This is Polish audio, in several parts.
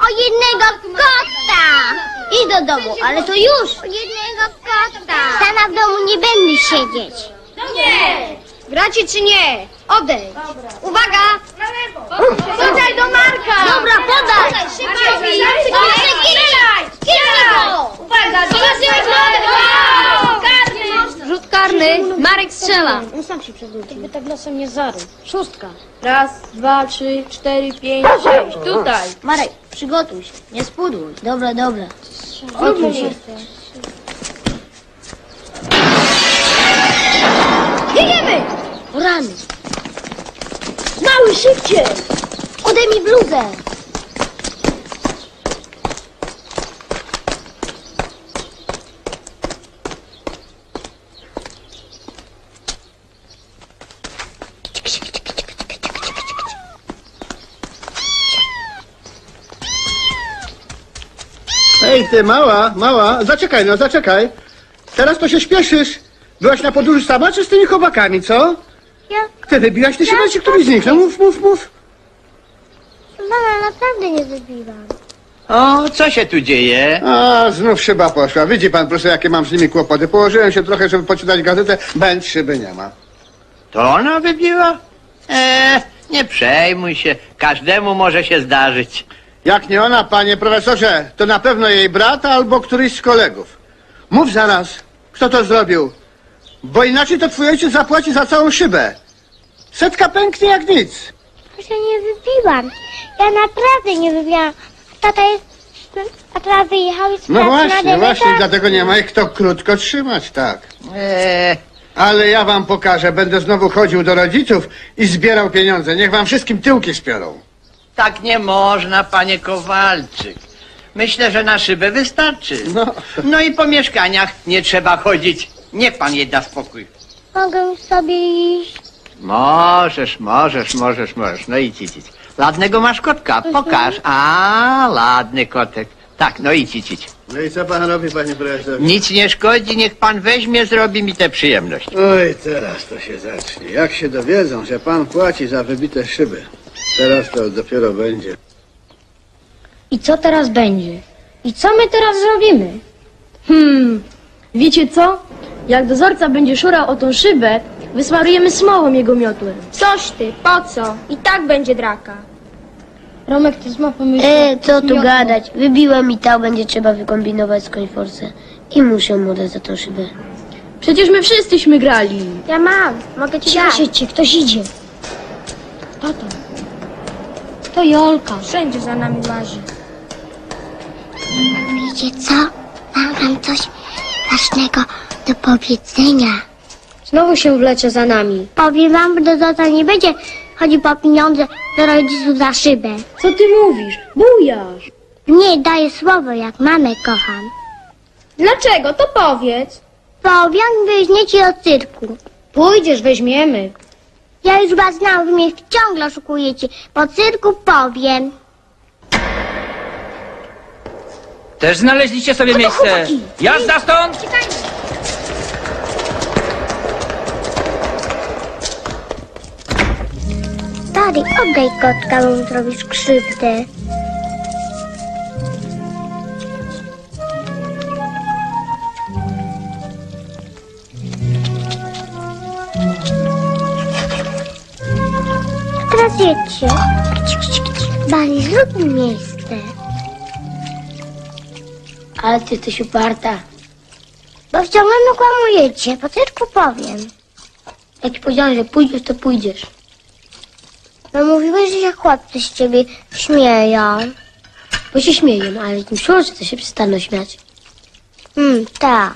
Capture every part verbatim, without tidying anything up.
jednego kota! Idź do domu, ale to już! O jednego kota! Sama w domu nie będę siedzieć. Nie! Gracie czy nie? Odejdź! Uwaga! Na lewo! Podaj do Marka! Dobra, podaj! Szybciej! Uwaga! Rzut karny! Marek strzela! On sam się przewrócił. Jakby tak losem nie zarył. Szóstka. Raz, dwa, trzy, cztery, pięć, sześć. Tutaj! Marek, przygotuj się. Nie spudłuj. Dobra, dobra. Odsuń się. Biegniemy! O rany. Mały, szybciej! Odejmij bluzę! Ej, ty mała, mała, zaczekaj no, zaczekaj. Teraz to się śpieszysz. Byłaś na podróży sama, czy z tymi chłopakami, co? Ja, Ty wybiłaś, ty się czy któryś z nich? No mów, mów, mów. mama, naprawdę nie wybiłam. O, co się tu dzieje? A, znów szyba poszła. Widzi pan, proszę, jakie mam z nimi kłopoty. Położyłem się trochę, żeby poczytać gazetę, bęc szyby nie ma. To ona wybiła? Eee, nie przejmuj się. Każdemu może się zdarzyć. Jak nie ona, panie profesorze, to na pewno jej brat albo któryś z kolegów. Mów zaraz, kto to zrobił. Bo inaczej to twój ojciec zapłaci za całą szybę. Setka pęknie jak nic. Proszę, nie wybiłam. Ja naprawdę nie wybiłam. Tata jest... A teraz wyjechał i z No pracy na właśnie, delegację. właśnie, dlatego nie ma ich kto krótko trzymać, tak. Eee, Ale ja wam pokażę, będę znowu chodził do rodziców i zbierał pieniądze. Niech wam wszystkim tyłki spiorą. tak nie można, panie Kowalczyk. Myślę, że na szybę wystarczy. No. No i po mieszkaniach nie trzeba chodzić. Niech pan jej da spokój. Mogę sobie iść. Możesz, możesz, możesz, możesz. No idź, idź, idź. Ladnego masz kotka, pokaż. A, ładny kotek. Tak, no idź, idź, idź. No i co pan robi, panie profesorze? Nic nie szkodzi, niech pan weźmie, zrobi mi tę przyjemność. Oj, teraz to się zacznie. Jak się dowiedzą, że pan płaci za wybite szyby. Teraz to dopiero będzie. I co teraz będzie? I co my teraz zrobimy? Hmm, wiecie co? Jak dozorca będzie szurał o tą szybę, wysmarujemy smołą jego miotłem. Coś ty, po co? I tak będzie draka. Romek, ty ma pomysł. E, co tu gadać? Wybiłem i tak będzie trzeba wykombinować skądś forsę. I muszę mu dać za tą szybę. Przecież my wszyscyśmy grali. Ja mam. Mogę ci dać. Cię, ktoś idzie. Kto to? To Jolka. Wszędzie za nami łazi. Wiecie co? Mam wam coś ważnego do powiedzenia. Znowu się wlecie za nami. Powiem wam, że dozorca nie będzie chodził po pieniądze do rodziców za szybę. Co ty mówisz? Bujasz. Nie, daję słowo, jak mamę kocham. Dlaczego? To powiedz. Powiem, weźmiecie do cyrku. Pójdziesz, weźmiemy. Ja już was znam, wy mnie ciągle oszukujecie. Po cyrku powiem. Też znaleźliście sobie miejsce. Jazda stąd! Stary, oddaj kotka, bo mu zrobisz krzywdę. Teraz jedźcie. Bali, zrób mi miejsce. Ale ty jesteś uparta. Bo wciągle mnie kłamujecie. Po cyrku powiem. Jak ci powiedziałem, że pójdziesz, to pójdziesz. No mówiłeś, że się chłopcy z ciebie śmieją. Bo się śmieją, ale tym szurce to się przestaną śmiać. Hmm, tak.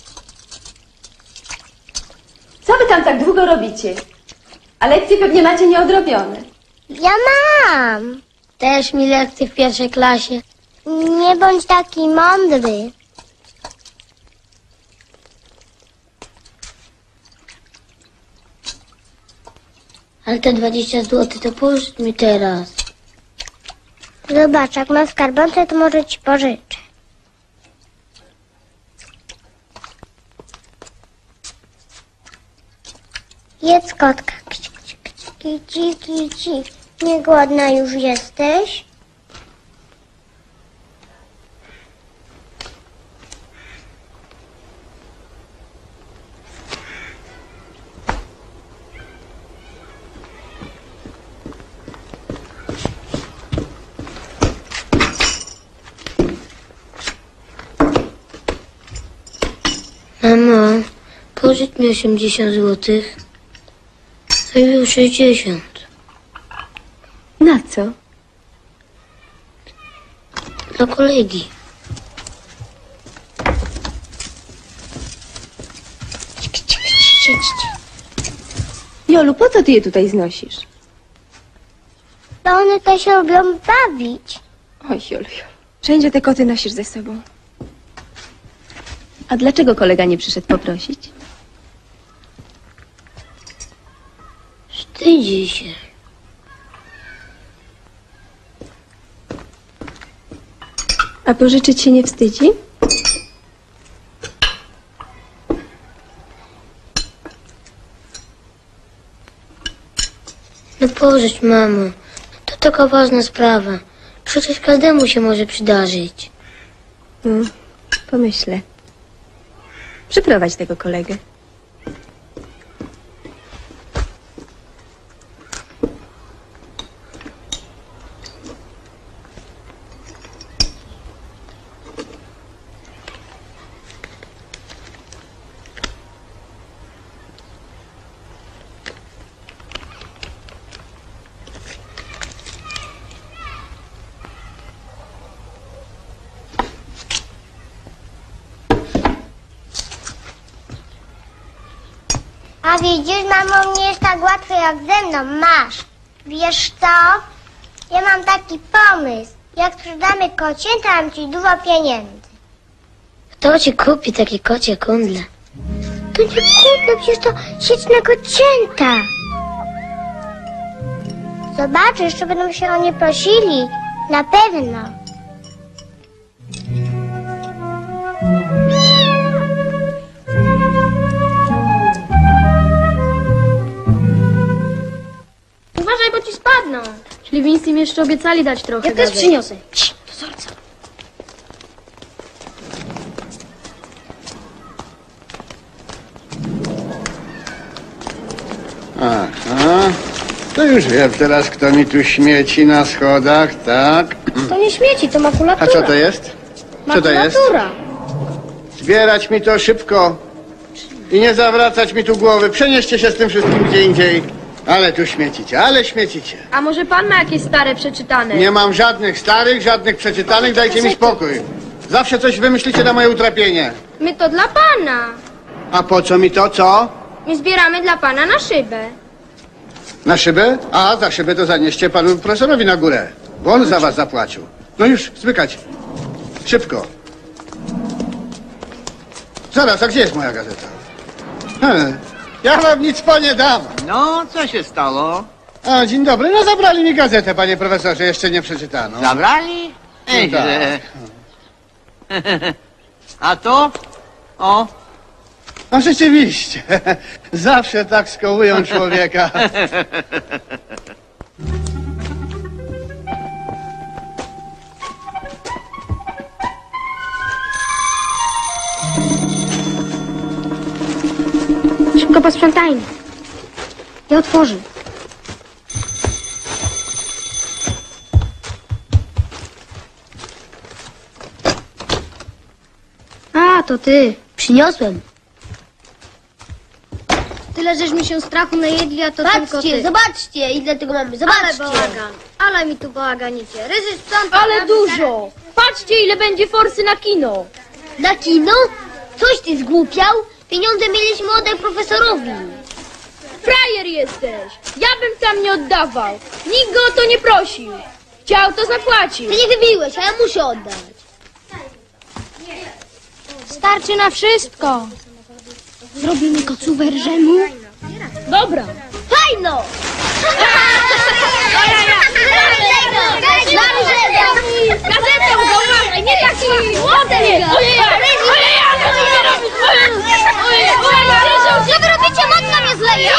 Co wy tam tak długo robicie? A lekcje pewnie macie nieodrobione. Ja mam. Też mi lekcje w pierwszej klasie. Nie bądź taki mądry. Ale te dwadzieścia złotych to pożycz mi teraz. Zobacz, jak mam skarbonce, to może ci pożyczę. Jedz kotka. Kici, kici, kici. Nie głodna już jesteś? Mamo, pożycz mi osiemdziesiąt złotych. Zajmę sześćdziesiąt. Na co? Dla kolegi. Jolu, po co ty je tutaj znosisz? To one też się lubią bawić. Oj, Jolu, Jolu. Wszędzie te koty nosisz ze sobą. A dlaczego kolega nie przyszedł poprosić? Wstydzi się. A pożyczyć się nie wstydzi? No pożycz, mamo. To taka ważna sprawa. Przecież każdemu się może przydarzyć. No, pomyślę. Przyprowadź tego kolegę. A widzisz, mamo, nie jest tak łatwo jak ze mną. Masz. Wiesz co? Ja mam taki pomysł. Jak sprzedamy kocie, to dam ci dużo pieniędzy. Kto ci kupi takie kocie kundle? To nie kurde, przecież to śliczne kocięta. Zobaczysz, że będą się o nie prosili. Na pewno. Uważaj, bo ci spadną. Czyli więc im jeszcze obiecali dać trochę. Ja też gazet. przyniosę. Dozorca. Aha. To już wiem teraz, kto mi tu śmieci na schodach, tak? To nie śmieci, to A makulatura. co to jest? Co to jest? Makulatura. Zbierać mi to szybko i nie zawracać mi tu głowy. Przenieście się z tym wszystkim gdzie indziej. Ale tu śmiecicie, ale śmiecicie. A może pan ma jakieś stare przeczytane? Nie mam żadnych starych, żadnych przeczytanych, dajcie mi spokój. Zawsze coś wymyślicie na moje utrapienie. My to dla pana. A po co mi to, co? My zbieramy dla pana na szybę. Na szybę? A, za szybę to zanieście panu profesorowi na górę, bo on za was zapłacił. No już, zmykać. Szybko. Zaraz, a gdzie jest moja gazeta? He, ja wam nic po nie dam. No, co się stało? A, dzień dobry. No zabrali mi gazetę, panie profesorze, jeszcze nie przeczytano. Zabrali? Ej, No tak. źle. A to? O, No rzeczywiście, zawsze tak skołują człowieka. Szybko posprzątajmy. Ja otworzę. A, to ty. Przyniosłem. Tyle, żeśmy się strachu najedli, a to tylko Patrzcie, ty. zobaczcie, ile tego mamy. Ale Zobaczcie. bałagan. Ale mi tu bałaganicie. Ryzy sprząta. Ale dużo. Patrzcie, ile będzie forsy na kino. Na kino? Coś ty zgłupiał? Pieniądze mieliśmy oddać profesorowi. Frajer jesteś. Ja bym tam nie oddawał. Nikt go o to nie prosił. Chciał, to zapłacił. Ty nie wybiłeś, a ja muszę oddać. Starczy na wszystko. Zrobimy kocówę rżemu. Dobra. Fajno! Gazetę ugołamy, nie taki ładny. Ojej, ojej, co ty robisz? Ojej, ojej, Co wy robicie? Matka mnie zleje!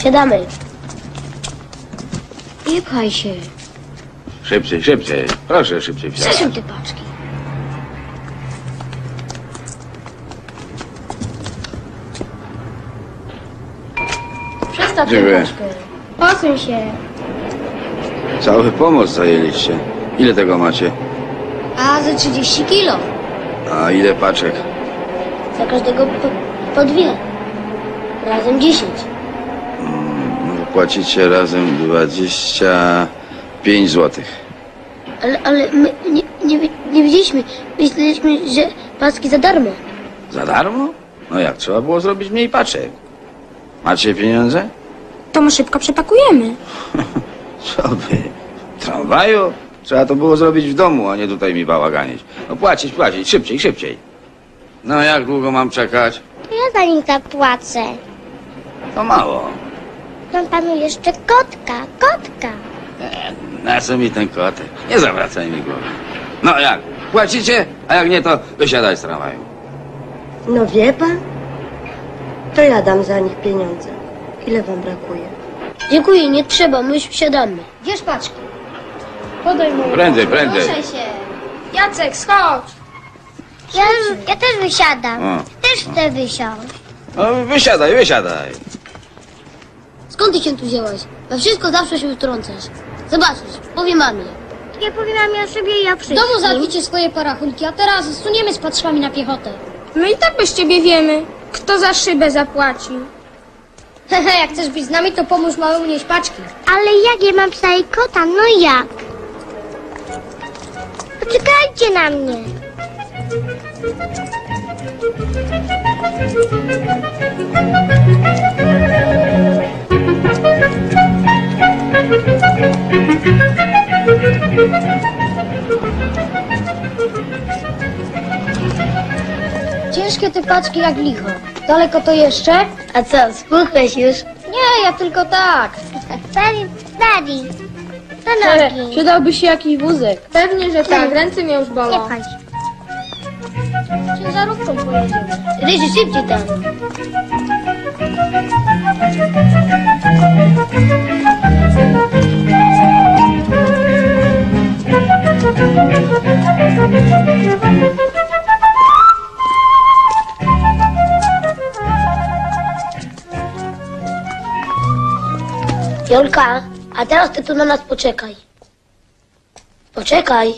Siadamy. Nie pchaj się. Szybciej, szybciej. Proszę szybciej wsiadać. Przesuń te paczki. Przestaw tę Dziękuję. paczkę. Posuń się. Cały pomoc zajęliście. Ile tego macie? A za trzydzieści kilo. A ile paczek? Za każdego po, po dwie. Razem dziesięć. Mm, Płacicie razem dwadzieścia pięć złotych. Ale, ale my nie, nie, wi- nie widzieliśmy. Myśleliśmy, że paczki za darmo. Za darmo? No jak, trzeba było zrobić mniej paczek. Macie pieniądze? To my szybko przepakujemy. Co wy? W tramwaju? Trzeba to było zrobić w domu, a nie tutaj mi bałaganić. No płacić, płacić, szybciej, szybciej. No jak długo mam czekać? To ja za nim zapłacę. To mało. Mam panu jeszcze kotka, kotka. E, na co mi ten kotek? Nie zawracaj mi głowy. No jak? Płacicie? A jak nie, to wysiadaj z tramwaju. No wie pan? To ja dam za nich pieniądze. Ile wam brakuje? Dziękuję, nie trzeba, my już wsiadamy. Gdzież paczki? Podaj mu. Prędzej, prędzej. się. Jacek, schodź. Ja, ja też wysiadam. O. Też chcę wysiąść. No wysiadaj, wysiadaj. Skąd ty się tu wzięłaś? We wszystko zawsze się wtrącasz. Zobaczysz, powiem mamie. Ja powiem mamie o sobie i o W wszystkim. domu załatwicie swoje parachunki, a teraz zsuniemy z paczkami na piechotę. My i tak bez ciebie wiemy, kto za szybę zapłacił. Hehe, jak chcesz być z nami, to pomóż małemu nieść paczki. Ale jak ja mam psa i kota, no jak? Poczekajcie na mnie. Ciężkie te paczki jak licho. Daleko to jeszcze? A co, spuchłeś już? Nie, ja tylko tak. Daddy, daddy, do He, nogi. przydałby się jakiś wózek. Pewnie, że tak. Ręce mnie już Nie bolą. chodź. Ciężarówką pojedziemy. Ryży, szybciej tam. Jolka, a teraz ty tu na nas poczekaj. Poczekaj.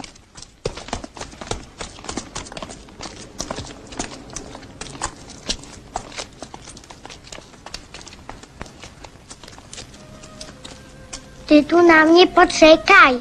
Ty tu na mnie poczekaj.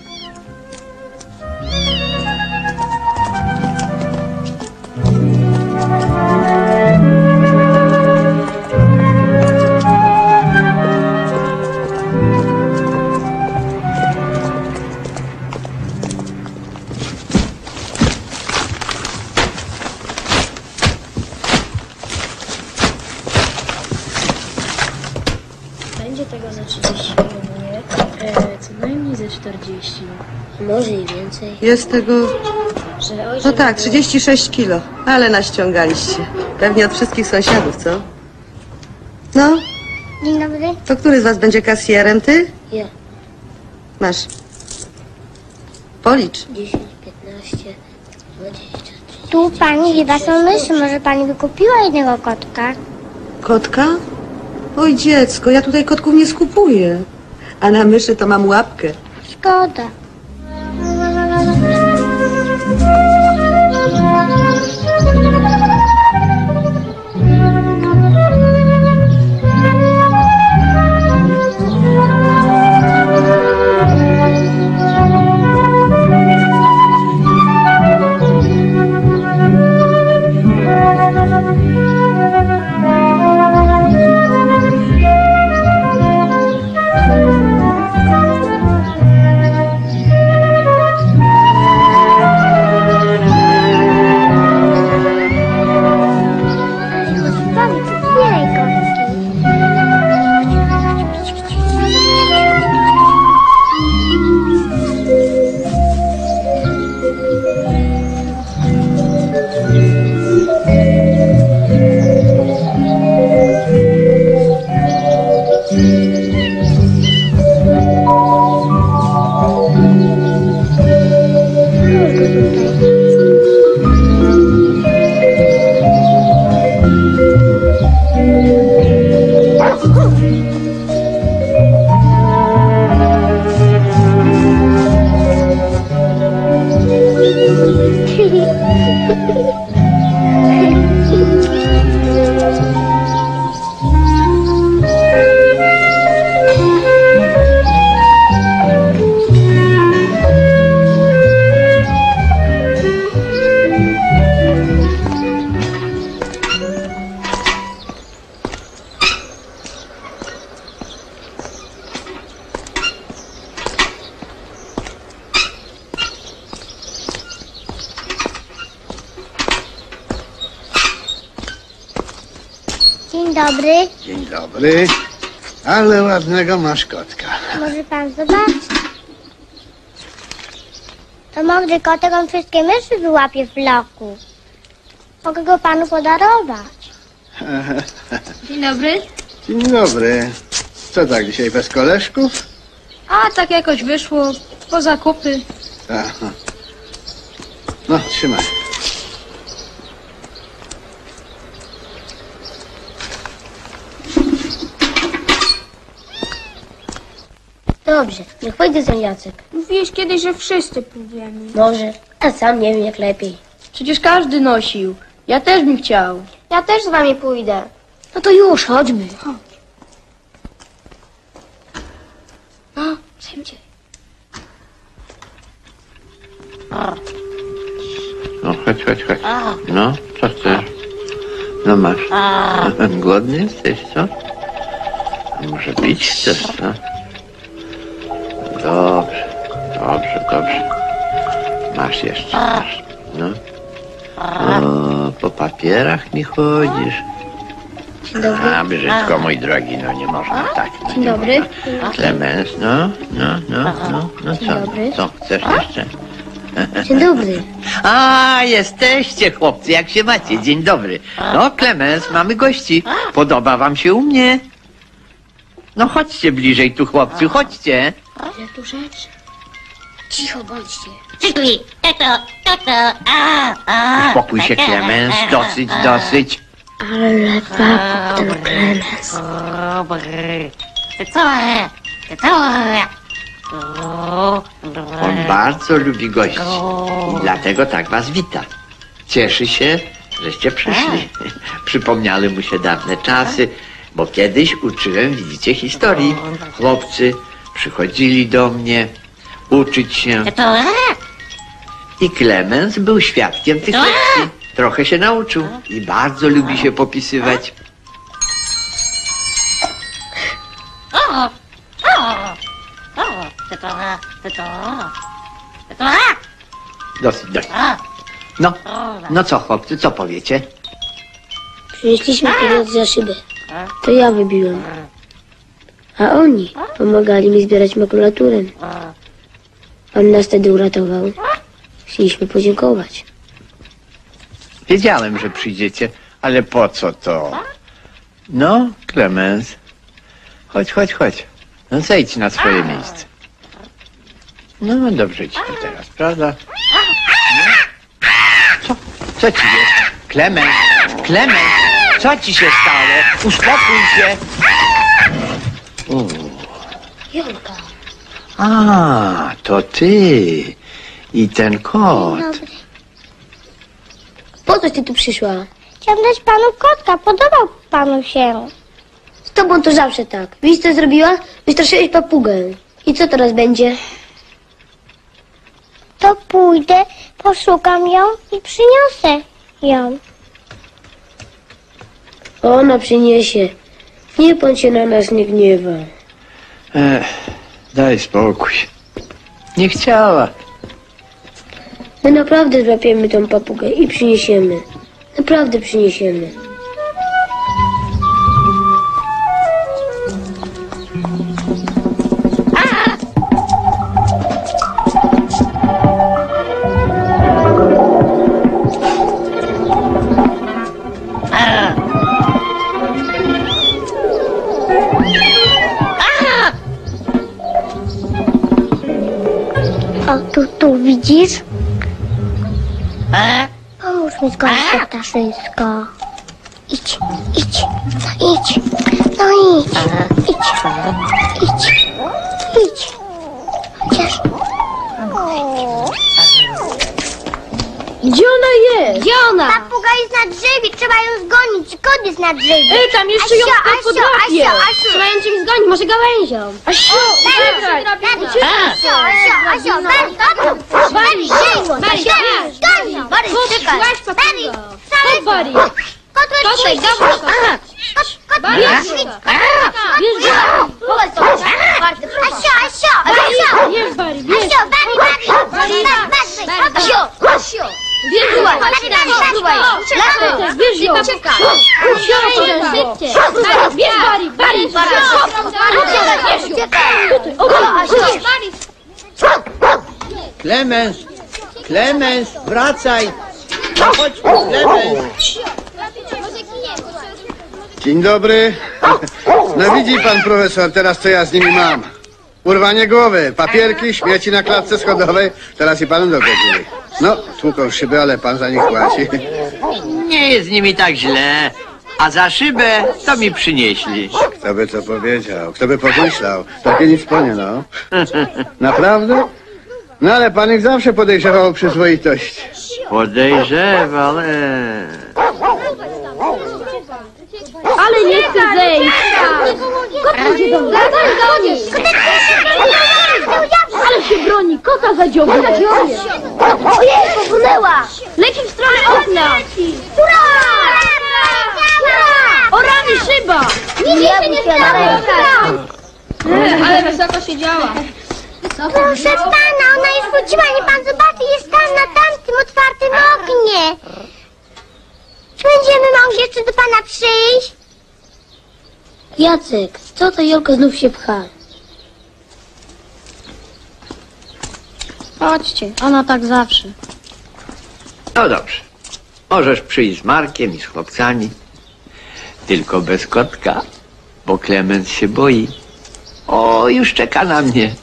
Będzie tego za trzydzieści kilo, nie? E, co najmniej za czterdzieści. Może i więcej. Jest tego... Że oj, No żeby tak, było- trzydzieści sześć kilo. Ale naściągaliście. Pewnie od wszystkich sąsiadów, co? No, Dzień dobry. to który z was będzie kasjerem? Ty? Ja. Masz. Policz. dziesięć, piętnaście, dwadzieścia, trzydzieści. Tu pani chyba są myszy. Może pani by kupiła jednego kotka? Kotka? Oj, dziecko, ja tutaj kotków nie skupuję. A na myszy to mam łapkę. Szkoda. Dzień dobry. Dzień dobry. Ale ładnego masz kotka. Może pan zobaczyć? To mądry kotek, on wszystkie myszy wyłapie w bloku. Mogę go panu podarować. Dzień dobry. Dzień dobry. Co tak dzisiaj bez koleżków? A tak jakoś wyszło, po zakupy. Aha. No, trzymaj. Dobrze, niech pójdzie ten Jacek. Mówiłeś kiedyś, że wszyscy pójdziemy. Może, a sam nie wiem jak lepiej. Przecież każdy nosił. Ja też bym chciał. Ja też z wami pójdę. No to już, chodźmy. No, szybciej. No, chodź, chodź, chodź. No, co chcesz? No masz. Głodny jesteś, co? A może pić chcesz, co? Dobrze, dobrze, dobrze. Masz jeszcze, masz. No. O, po papierach mi chodzisz. Dzień dobry. A, brzydko, mój drogi, no nie można tak. No, Dzień nie dobry. można. Klemens, no, no, no, no, no Dzień co? dobry. Co, chcesz jeszcze? Dzień dobry. A, jesteście chłopcy, jak się macie? Dzień dobry. No, Klemens, mamy gości. Podoba wam się u mnie? No chodźcie bliżej tu, chłopcy, chodźcie. Ile tu rzeczy? Cicho bądźcie. Uspokój się, Klemens, dosyć, dosyć. Ale papuk ten Klemens. On bardzo lubi gości i dlatego tak was wita. Cieszy się, żeście przyszli. Przypomniały mu się dawne czasy, bo kiedyś uczyłem, widzicie, historii. Chłopcy przychodzili do mnie uczyć się. I Klemens był świadkiem tych lekcji. Trochę się nauczył i bardzo lubi się popisywać. Dosyć, dosyć. No, no co chłopcy, co powiecie? Przynieśliśmy pieniądze za szybę. To ja wybiłem. A oni pomagali mi zbierać makulaturę. On nas wtedy uratował. Chcieliśmy podziękować. Wiedziałem, że przyjdziecie, ale po co to? No, Klemens, chodź, chodź, chodź. No zejdź na swoje miejsce. No, dobrze ci tu teraz, prawda? No. Co? Co ci jest? Klemens, Klemens, co ci się stało? Uspokój się. U. Jolka. A, to ty i ten kot. Po co ty tu przyszła? Chciałam dać panu kotka, podobał panu się. Z tobą to zawsze tak. Widzisz co zrobiła? Wystraszyłeś papugę. I co teraz będzie? To pójdę, poszukam ją i przyniosę ją. Ona przyniesie. Nie pan się na nas nie gniewa. Ech, daj spokój. Nie chciała. My naprawdę złapiemy tą papugę i przyniesiemy. Naprawdę przyniesiemy. O, tu, tu widzisz? Pomóż mi zgłosić to ptaszysko. Idź, idź, no idź, no idź, idź, idź, idź. Chociaż... Gdzie ona jest? Gdzie ona? Papuga jest na drzewie, trzeba ją zgonić. Kot jest na drzewie. Ej, tam jeszcze ją Asio, ktoś Asio, podrapie. Asio, Asio. Trzeba ją czymś zgonić, może gałęzią. Asiu, uciekaj! Asio, Asio, Asio, Bari, Bari, Bari, Bari, zgoń ją. Bari, czekaj. Bari, Chodź, Bari! kot leci. Chodź, dawaj, Kot, kot Bari! leci. Bierz Asio, Asio, Asio. Bierz, Bari, bierz! Asio, Bari, Bari, Bari, Bari, Asio, Asio. Bierz ją! Bierz ją! Bierz Bari! Bari! Klemens! Klemens, wracaj! No chodź, Klemens! Dzień dobry. No widzi pan profesor, teraz co ja z nimi mam. Urwanie głowy, papierki, śmieci na klatce schodowej. Teraz i panu dogodzili. No, tłuką szyby, ale pan za nich płaci. Nie jest z nimi tak źle. A za szybę to mi przynieśli. Kto by to powiedział? Kto by pomyślał? Takie nic panie, no. Naprawdę? No ale pan ich zawsze podejrzewał o przyzwoitość. Podejrzewał, e. Ale nie chcę zejść! Kot idzie do mnie! Ale się broni! Kota zadziobie! Ojej, popłynęła! Leci w stronę okna! Hurra! O rany, szyba! Nie się nie stało! Ale wysoko siedziała. Proszę pana, ona już wróciła, nie pan zobaczy, jest tam na tamtym otwartym oknie. Czy będziemy mogli jeszcze do pana przyjść? Jacek, co to Jolka znów się pcha? Chodźcie, ona tak zawsze. No dobrze. Możesz przyjść z Markiem i z chłopcami. Tylko bez kotka, bo Klemens się boi. O, już czeka na mnie.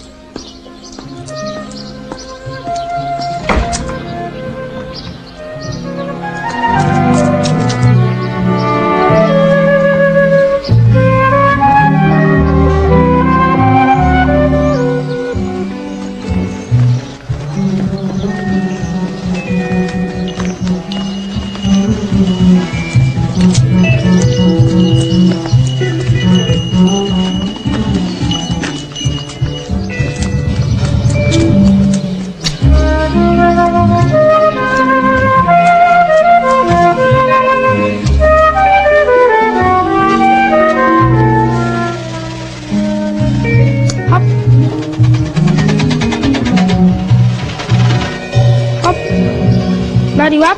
Bari, łap.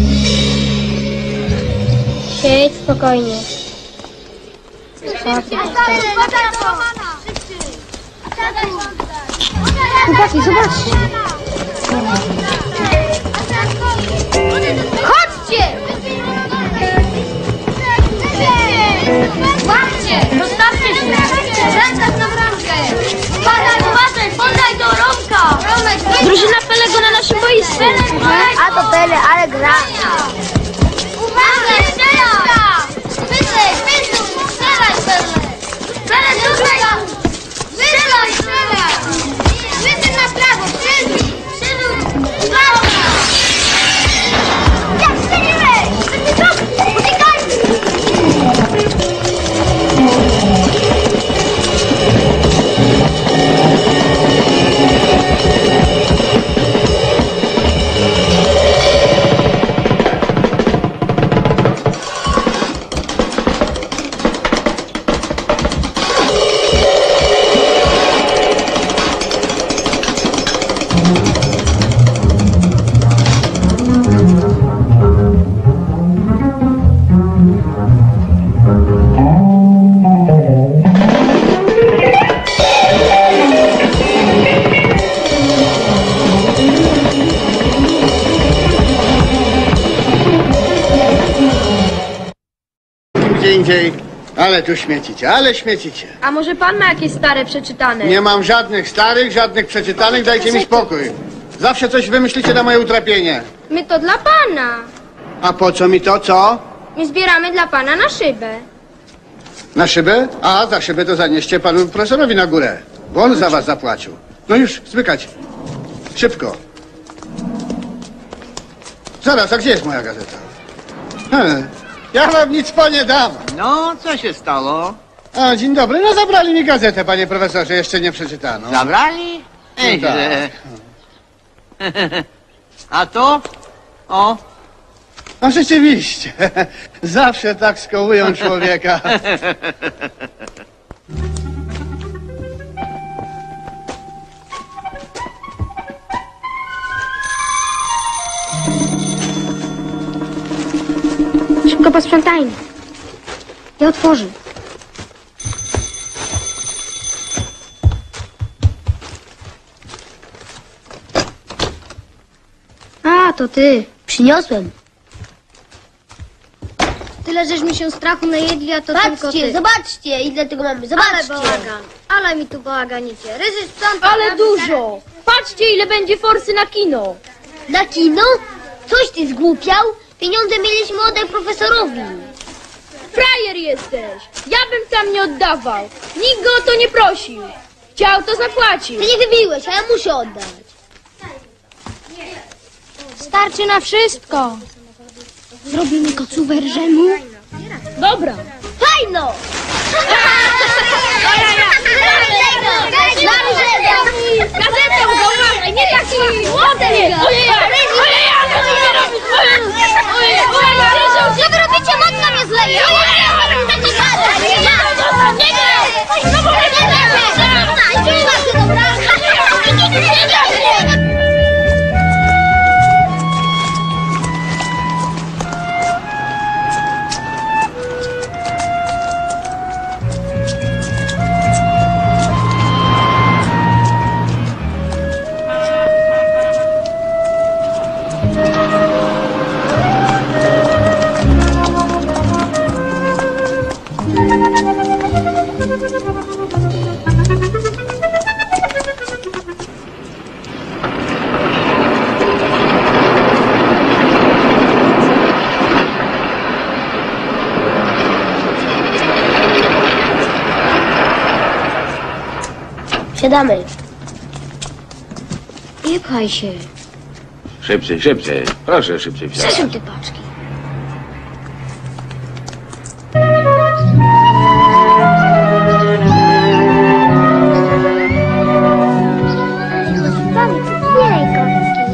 Siedź spokojnie. Chłopaki, zobaczcie. Chodźcie! Łapcie! Rozstawcie się! Ręce na bramkę! Padaj, uważaj! Podaj do Romka! Drużyna Pelego na naszym boisku. A to Pele, ale gra! Uważaj, strzela! Wyżej, wyżej! Strzelaj, Pele! Pele, tutaj! Wyżej, strzelaj! Wyżej na prawo, przeżyj! Przeżyj! Prawo! Jak strzeliłeś! Uciekajmy! Gdzie indziej, ale tu śmiecicie, ale śmiecicie. A może pan ma jakieś stare przeczytane? Nie mam żadnych starych, żadnych przeczytanych, dajcie mi spokój. Zawsze coś wymyślicie na moje utrapienie. My to dla pana. A po co mi to, co? My zbieramy dla pana na szybę. Na szybę? A, za szybę to zanieście panu profesorowi na górę, bo on za was zapłacił. No już, zmykać. Szybko. Zaraz, a gdzie jest moja gazeta? He, ja wam nic po nie dam. No, co się stało? A, dzień dobry. No zabrali mi gazetę, panie profesorze, jeszcze nie przeczytano. Zabrali? Nieźle. tak. A to? O, No rzeczywiście, zawsze tak skołują człowieka. Tylko posprzątajmy. Ja otworzę. A, to ty. Przyniosłem. Tyle, żeśmy się strachu najedli, a to tylko Patrzcie, ty. zobaczcie, ile tego mamy. Ale Zobaczcie. bałagan. Ale mi tu bałaganicie. Ryzy sprząta. Ale dużo. Patrzcie, ile będzie forsy na kino. Na kino? Coś ty zgłupiał? Pieniądze mieliśmy oddać profesorowi. Frajer jesteś. Ja bym tam nie oddawał. Nikt go o to nie prosił. Chciał, to zapłacił. Ty nie wybiłeś, a ja muszę oddać. Starczy na wszystko. Zrobimy kocówę rżemu? Dobra. Fajno! Gazetę uważaj, nie taki młody! Co wy robicie? Matka mnie zleje! Siadamy. Nie pchaj się. Szybciej, szybciej. Proszę szybciej wsiadać. Przesuń te paczki. Zbieraj kostki.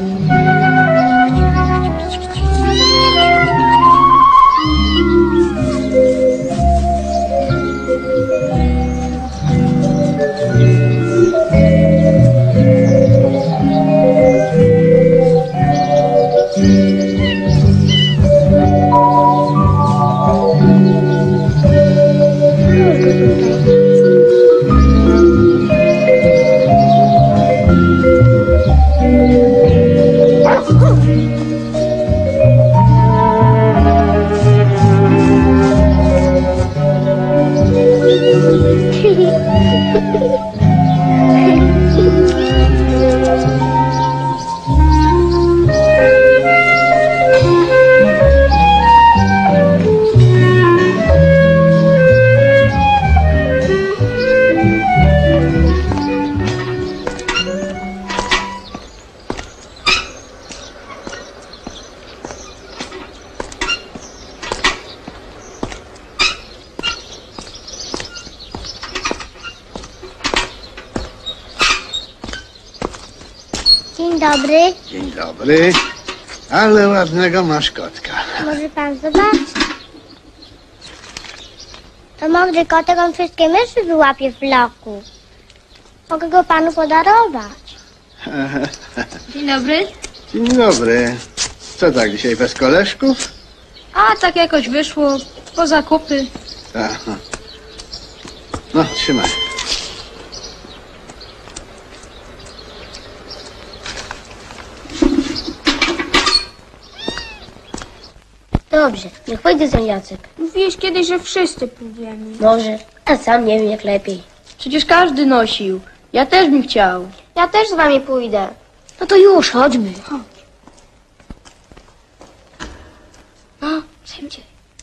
Dzień dobry. Dzień dobry. Ale ładnego masz kotka. Może pan zobaczyć? To mądry kotek, on wszystkie myszy wyłapie w bloku. Mogę go panu podarować. Dzień dobry. Dzień dobry. Co tak, dzisiaj bez koleżków? A tak jakoś wyszło. Po zakupy. Aha. No, trzymaj. Dobrze, niech pójdzie za Jacek. Mówiłeś kiedyś, że wszyscy pójdziemy. Może, a sam nie wiem jak lepiej. Przecież każdy nosił. Ja też bym chciał. Ja też z wami pójdę. No to już, chodźmy. No, szybciej.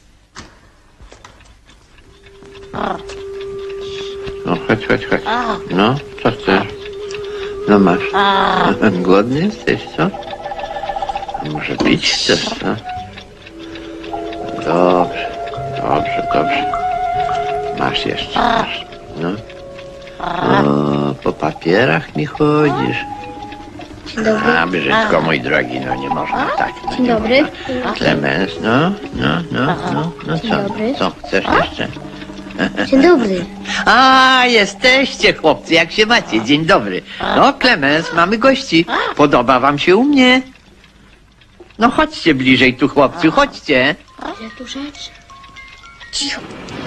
No, chodź, chodź, chodź. No, co chcesz? No masz. Głodny jesteś, co? A może pić chcesz, co? Dobrze, dobrze, dobrze. Masz jeszcze, masz. No. O, po papierach mi chodzisz. Dzień dobry. A, brzydko, mój drogi, no nie można tak. No, Dzień nie dobry. można. Klemens, no, no, no, no, no co? dobry. Co chcesz jeszcze? Dzień dobry. A, jesteście chłopcy, jak się macie? Dzień dobry. No, Klemens, mamy gości. Podoba wam się u mnie? No chodźcie bliżej tu, chłopcy, chodźcie. Ile tu rzeczy? Cicho.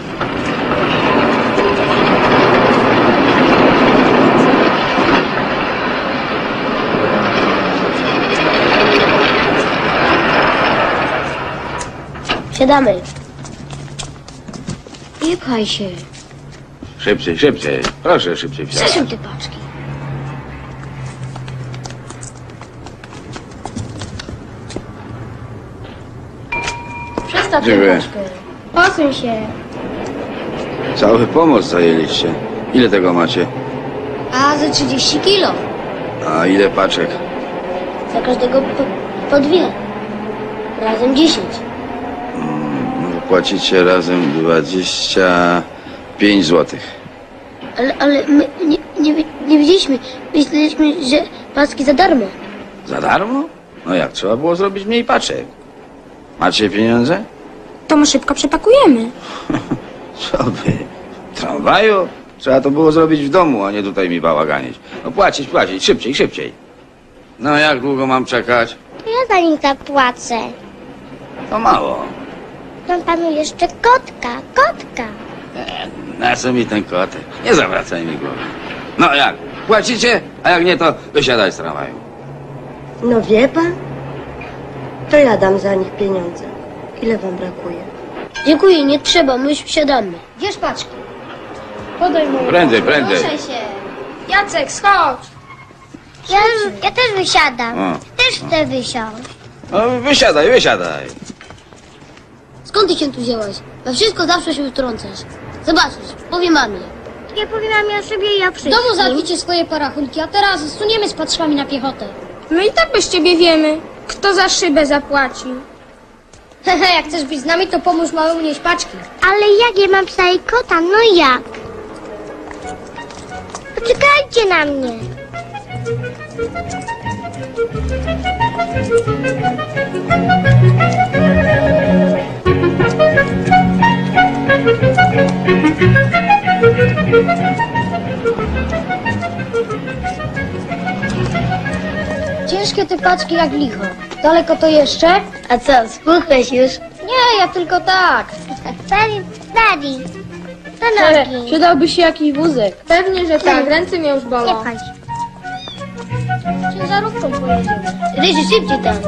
Siadamy. Nie pchaj się. Szybciej, szybciej. Proszę, szybciej wsiadać. Przesuń te paczki. Przestaw tę Dziękuję. paczkę. Posuń się. Cały pomoc zajęliście. Ile tego macie? A za trzydzieści kilo. A ile paczek? Za każdego po, po dwie. Razem dziesięć. Mm, Płacicie razem dwadzieścia pięć złotych. Ale, ale my nie, nie, wi- nie widzieliśmy. Myśleliśmy, że paczki za darmo. Za darmo? No jak, trzeba było zrobić mniej paczek. Macie pieniądze? To my szybko przepakujemy. Co wy? W tramwaju? Trzeba to było zrobić w domu, a nie tutaj mi bałaganić. No płacić, płacić, szybciej, szybciej. No jak długo mam czekać? To ja za nim zapłacę. To mało. Mam panu jeszcze kotka, kotka. Na co mi ten kotek? Nie zawracaj mi głowy. No jak? Płacicie? A jak nie, to wysiadaj z tramwaju. No wie pan? To ja dam za nich pieniądze. Ile wam brakuje? Dziękuję, nie trzeba, my już wsiadamy. Gdzież paczki? Podaj mu. Prędzej, prędzej. Ruszaj się. Jacek, schodź. Ja, ja też wysiadam. O. Też chcę wysiąść. No wysiadaj, wysiadaj. Skąd ty się tu wzięłaś? We wszystko zawsze się wtrącasz. Zobaczysz, powiem mamie. Ja powinnam ja sobie ja W wszystkim. domu załatwicie swoje parachunki, a teraz zsuniemy z paczkami na piechotę. My i tak bez ciebie wiemy, kto za szybę zapłacił. Hehe, jak chcesz być z nami, to pomóż małemu nieść paczki. Ale jak ja mam psa i kota? No jak? Poczekajcie na mnie. Ciężkie te paczki jak licho. Daleko to jeszcze? A co, spuchłeś już? Nie, ja tylko tak. Daddy, daddy. Do Cześć, nogi. przydałby się jakiś wózek. Pewnie, że tak, ręce mnie już Nie bolą. chodź. Ciężarówką pojedziemy. Ryży, szybciej tam.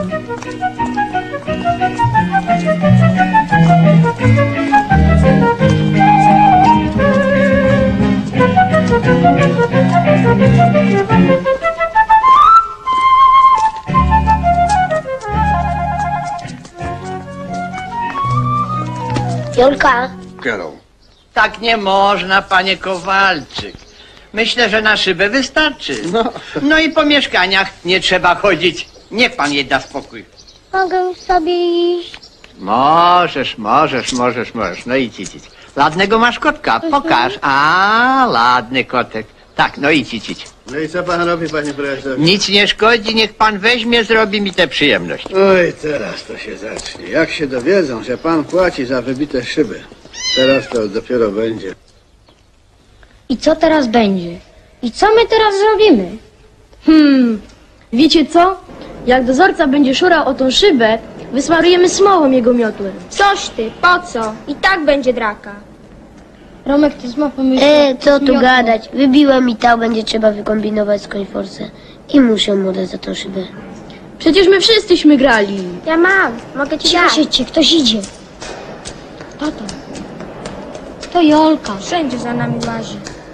Jolka, Karol. Tak nie można, panie Kowalczyk. Myślę, że na szybę wystarczy. No. No i po mieszkaniach nie trzeba chodzić. Niech pan jej da spokój. Mogę sobie iść. Możesz, możesz, możesz, możesz. No idź, idź, idź. Ladnego masz kotka, pokaż. A, ladny kotek. Tak, no idź, idź, idź. No i co pan robi, panie profesorze? Nic nie szkodzi, niech pan weźmie, zrobi mi tę przyjemność. Oj, teraz to się zacznie. Jak się dowiedzą, że pan płaci za wybite szyby, teraz to dopiero będzie. I co teraz będzie? I co my teraz zrobimy? Hmm, wiecie co? Jak dozorca będzie szurał o tą szybę, wysmarujemy smołą jego miotłem. Coś ty, po co? I tak będzie draka. Romek, ty ma pomysł. E, co tu gadać? Wybiłem i tak będzie trzeba wykombinować skądś forsę. I muszę mu dać za tą szybę. Przecież my wszyscyśmy grali. Ja mam. Mogę ci Cicho dać. siedźcie, ktoś idzie. Tato. To Jolka. Wszędzie za nami łazi.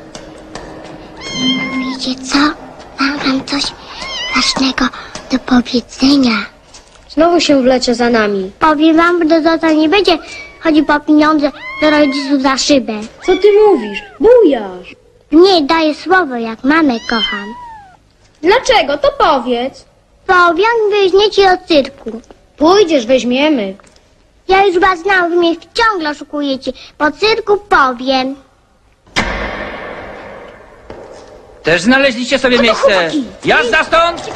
Wiecie co? Mam wam coś ważnego do powiedzenia. Znowu się wlecie za nami. Powiem wam, że dozorca nie będzie chodził po pieniądze do rodziców za szybę. Co ty mówisz? Bujasz. Nie, daję słowo, jak mamę kocham. Dlaczego? To powiedz. Powiem, wyjdziecie do cyrku. Pójdziesz, weźmiemy. Ja już was znam, wy mnie ciągle oszukujecie. Po cyrku powiem. Też znaleźliście sobie miejsce. Jazda stąd!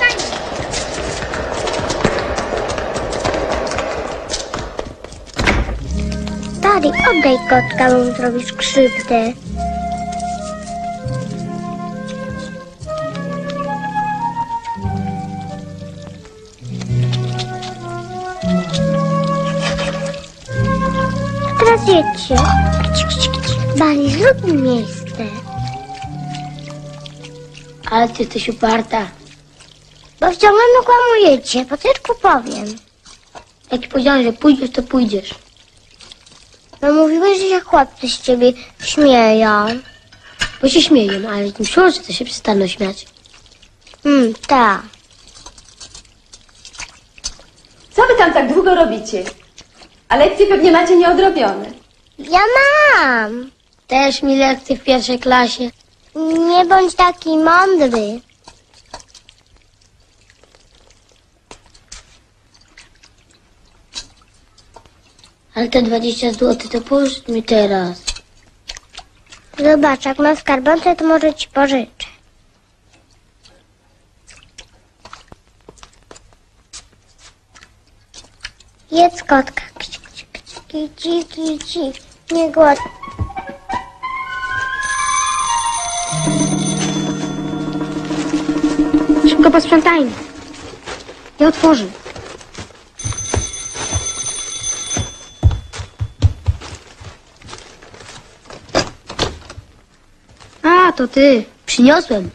Daddy, oddaj kotka, bo mu zrobisz krzywdę. idziecie? Bali, zrób mi miejsce. Ale ty jesteś uparta. Bo wciągle mnie kłamujecie. Po cyrku powiem. Jak ci powiedziałam, że pójdziesz, to pójdziesz. No mówiłeś, że się chłopcy z ciebie śmieją. Bo się śmieją, ale tym książce się przestaną śmiać. Hmm, tak. Co wy tam tak długo robicie? A lekcje pewnie macie nieodrobione. Ja mam. Też mi lekcje w pierwszej klasie. Nie bądź taki mądry. Ale te dwadzieścia złotych to pożycz mi teraz. Zobacz, jak mam skarbonce, to może ci pożyczę. Jedz kotka. Kici, kici, kici, kici. Nie głodny. Szybko posprzątajmy. Ja otworzę. A, to ty. Przyniosłem.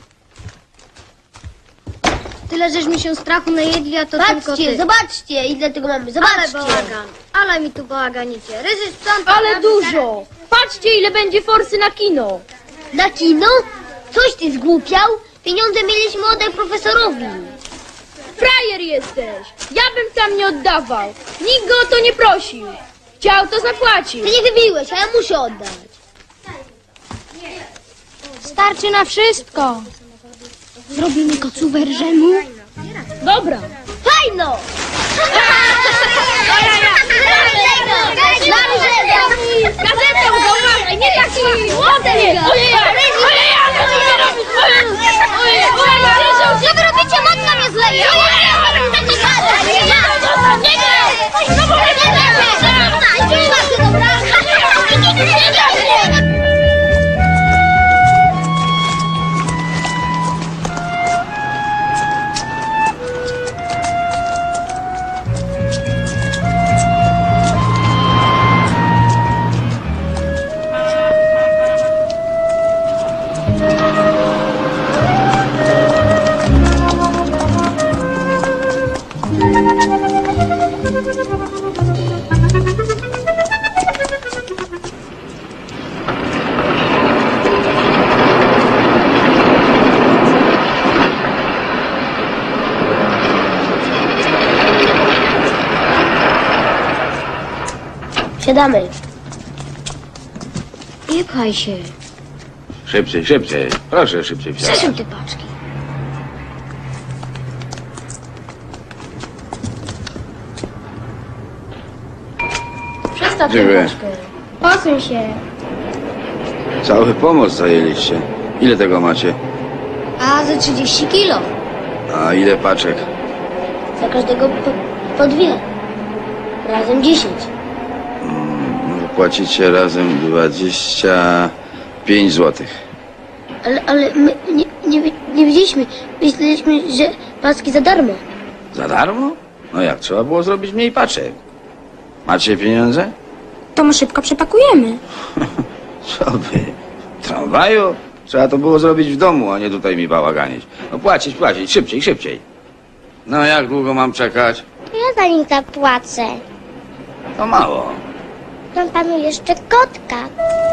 Tyle, żeśmy się strachu najedli, a to tylko Patrzcie, ty. zobaczcie, ile tego mamy. Ale Zobaczcie. bałagan. Ale mi tu bałaganicie. Ryzy sprząta. Ale dużo! Patrzcie, ile będzie forsy na kino. Na kino? Coś ty zgłupiał? Pieniądze mieliśmy oddać profesorowi. Frajer jesteś! Ja bym tam nie oddawał. Nikt go o to nie prosił. Chciał, to zapłacił. Ty nie wybiłeś, a ja muszę oddać. Starczy na wszystko. Zrobimy kocówę rżemu? Dobra. Fajno! Gazetą go mamy, nie taki młody! Co wy robicie? Matka mnie zleje! Siadamy. Nie pchaj się. Szybciej, szybciej. Proszę, szybciej wsiadać. Przesuń te paczki. Przestaw tę Dziękuję. paczkę. Posuń się. Cały pomost zajęliście. Ile tego macie? A ze trzydzieści kilo. A ile paczek? Za każdego po, po dwie. Razem dziesięć. Mm, Płacicie razem dwadzieścia pięć złotych. Ale, ale my nie, nie, wi- nie widzieliśmy. Myśleliśmy, że paczki za darmo. Za darmo? No jak, trzeba było zrobić mniej paczek. Macie pieniądze? To my szybko przepakujemy. Co wy? W tramwaju? Trzeba to było zrobić w domu, a nie tutaj mi bałaganić. No płacić, płacić, szybciej, szybciej. No jak długo mam czekać? To ja za nim zapłacę. To mało. Mam panu jeszcze kotka.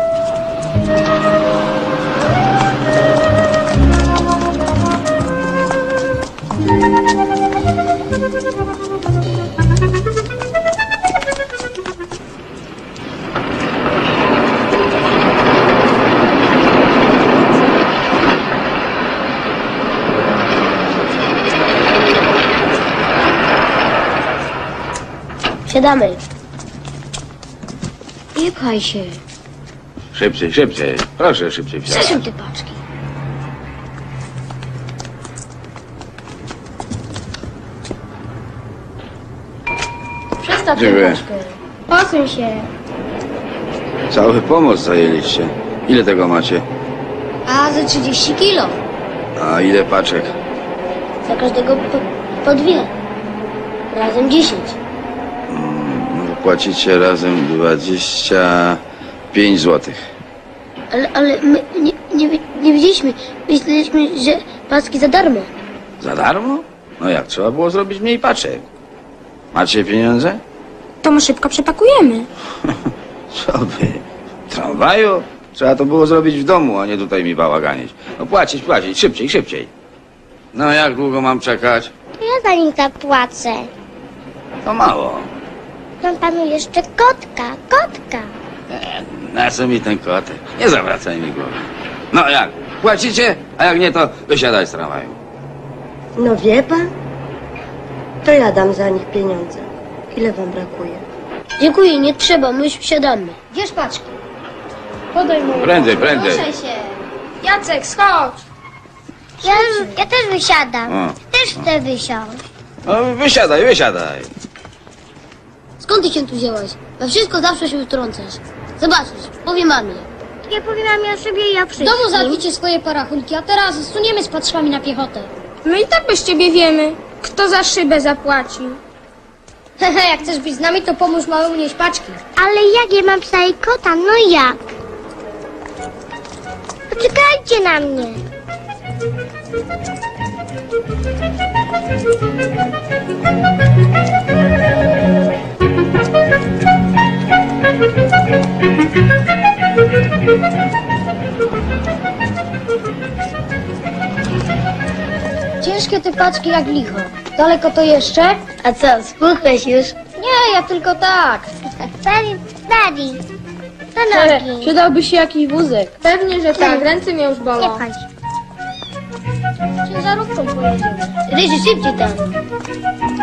Siadamy. Nie pchaj się. Szybciej, szybciej. Proszę, szybciej wsiadać. Przesuń te paczki. Przestaw tę Dziękuję. paczkę. Posuń się. Cały pomost zajęliście. Ile tego macie? A ze trzydzieści kilo. A ile paczek? Za każdego po, po dwie. Razem dziesięć. Mm, płacicie razem dwadzieścia pięć złotych. Ale, ale my nie, nie, nie wiedzieliśmy. Myśleliśmy, że paczki za darmo. Za darmo? No jak, trzeba było zrobić mniej paczek. Macie pieniądze? To my szybko przepakujemy. Co wy? W tramwaju? Trzeba to było zrobić w domu, a nie tutaj mi bałaganić. No płacić, płacić, szybciej, szybciej. No jak długo mam czekać? To ja za nim zapłacę. To mało. Mam panu jeszcze kotka, kotka. E, na co mi ten kotek? Nie zawracaj mi głowy. No jak? Płacicie? A jak nie, to wysiadaj z tramwaju. No wie pan? To ja dam za nich pieniądze. Ile wam brakuje? Dziękuję, nie trzeba, my już wsiadamy. Gdzież paczki? Podaj mu. Prędzej, prędzej. Ruszaj się. Jacek, schodź. Ja, ja też wysiadam. O. Też chcę wysiąść. No wysiadaj, wysiadaj. Skąd ty się tu wzięłaś? We wszystko zawsze się wtrącasz. Zobaczysz, powiem mamie. Ja powiem mamie o sobie i o W wszystkim. domu załatwicie swoje parachunki, a teraz zsuniemy z paczkami na piechotę. My i tak bez ciebie wiemy, kto za szybę zapłacił. Hehe, jak chcesz być z nami, to pomóż małemu nieść paczki. Ale jak ja mam psa i kota? No jak? Poczekajcie na mnie. Ciężkie te paczki jak licho. Daleko to jeszcze? A co, spuchłeś już? Nie, ja tylko tak. Daddy, daddy. Do He, nogi. przydałby się jakiś wózek. Pewnie, że tak. Ręce mnie już Nie bolą. chodź. Ciężarówką pojedziemy. Ryży, szybciej tam.